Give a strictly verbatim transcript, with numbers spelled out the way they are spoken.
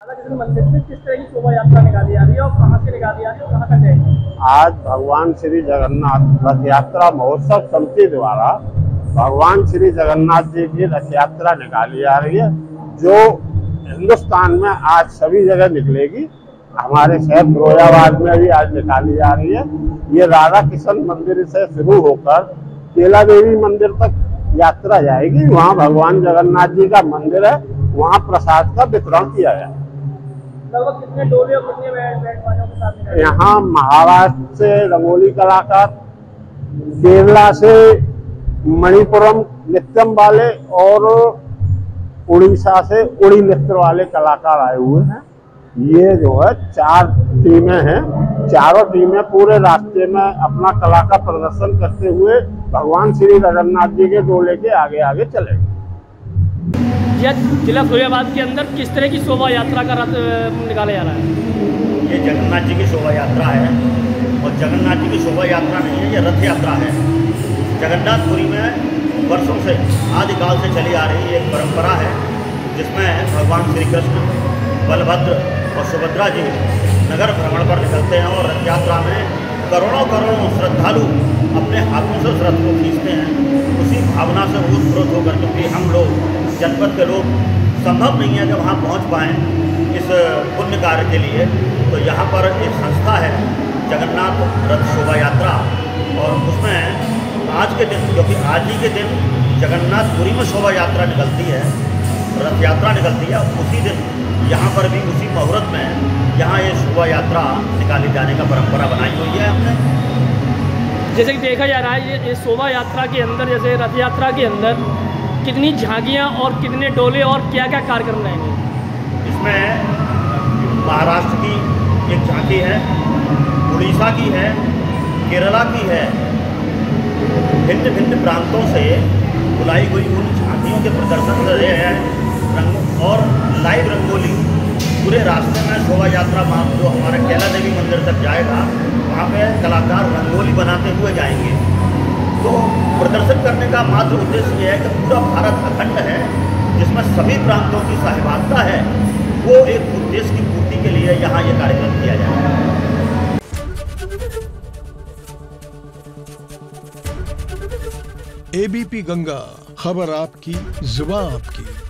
मंदिर से किस तरह की शोभा यात्रा निकाली जा रही है और कहाँ से निकाली जा रही है और कहाँ तक जाएगी? आज भगवान श्री जगन्नाथ रथ यात्रा महोत्सव समिति द्वारा भगवान श्री जगन्नाथ जी की रथ यात्रा निकाली जा रही है, जो हिंदुस्तान में आज सभी जगह निकलेगी। हमारे शहर फिरोजाबाद में भी आज निकाली जा रही है। ये राधा किशन मंदिर से शुरू होकर केला देवी मंदिर तक यात्रा जाएगी। वहाँ भगवान जगन्नाथ जी का मंदिर है, वहाँ प्रसाद का वितरण किया जाएगा। लगभग कितने डोले और कितने बैंड बाजों के साथ? यहाँ महाराष्ट्र से रंगोली कलाकार, केरला से मणिपुरम नृत्यम वाले और उड़ीसा से उड़ी नृत्य वाले कलाकार आए हुए हैं। ये जो है चार टीमें हैं, चारों टीमें पूरे रास्ते में अपना कला का प्रदर्शन करते हुए भगवान श्री जगन्नाथ जी के डोले के आगे आगे चलेंगे। जिला फिरोजाबाद के अंदर किस तरह की शोभा यात्रा का रथ निकाला जा रहा है? ये जगन्नाथ जी की शोभा यात्रा है और जगन्नाथ जी की शोभा यात्रा नहीं है, ये रथ यात्रा है। जगन्नाथपुरी में वर्षों से आदिकाल से चली आ रही एक परंपरा है, जिसमें भगवान श्री कृष्ण, बलभद्र और सुभद्रा जी नगर भ्रमण पर निकलते हैं और रथ यात्रा में करोड़ों करोड़ों श्रद्धालु अपने हाथों से उस रथ को खींचते हैं। उसी भावना से ओतप्रोत होकर, क्योंकि हम लोग जनपद के लोग संभव नहीं है कि वहाँ पहुँच पाएँ इस पुण्य कार्य के लिए, तो यहाँ पर एक संस्था है जगन्नाथ रथ शोभा यात्रा, और उसमें आज के दिन, क्योंकि आज ही के दिन जगन्नाथपुरी में शोभा यात्रा निकलती है, रथ यात्रा निकलती है, उसी दिन यहाँ पर भी उसी मुहूर्त में यहाँ ये शोभा यात्रा निकाली जाने का परंपरा बनाई हुई है हमने। जैसे कि देखा जा रहा है ये, ये शोभा यात्रा के अंदर, जैसे रथ यात्रा के अंदर कितनी झांकियाँ और कितने डोले और क्या क्या कार्यक्रम रहेंगे? इसमें महाराष्ट्र की एक झांकी है, उड़ीसा की है, केरला की है। भिन्न भिन्न प्रांतों से बुलाई हुई उन झांकियों के प्रदर्शन से है रंग और लाइव रंगोली पूरे रास्ते में शोभा यात्रा जो हमारे केला देवी मंदिर तक जाएगा, वहाँ पे कलाकार रंगोली बनाते हुए जाएंगे। तो प्रदर्शन करने का मात्र उद्देश्य ये है कि पूरा भारत अखंड है, जिसमें सभी प्रांतों की सहभागिता है, वो एक उद्देश्य की पूर्ति के लिए यहाँ ये कार्यक्रम किया जाएगा। एबीपी गंगा, खबर आपकी, जुबान आपकी।